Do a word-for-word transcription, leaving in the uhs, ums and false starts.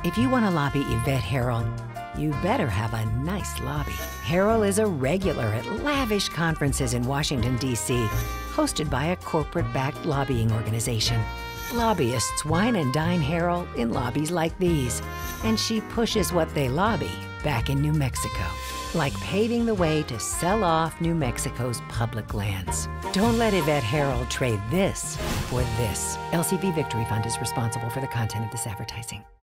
If you want to lobby Yvette Herrell, you better have a nice lobby. Herrell is a regular at lavish conferences in Washington, D C, hosted by a corporate-backed lobbying organization. Lobbyists wine and dine Herrell in lobbies like these, and she pushes what they lobby back in New Mexico, like paving the way to sell off New Mexico's public lands. Don't let Yvette Herrell trade this for this. L C V Victory Fund is responsible for the content of this advertising.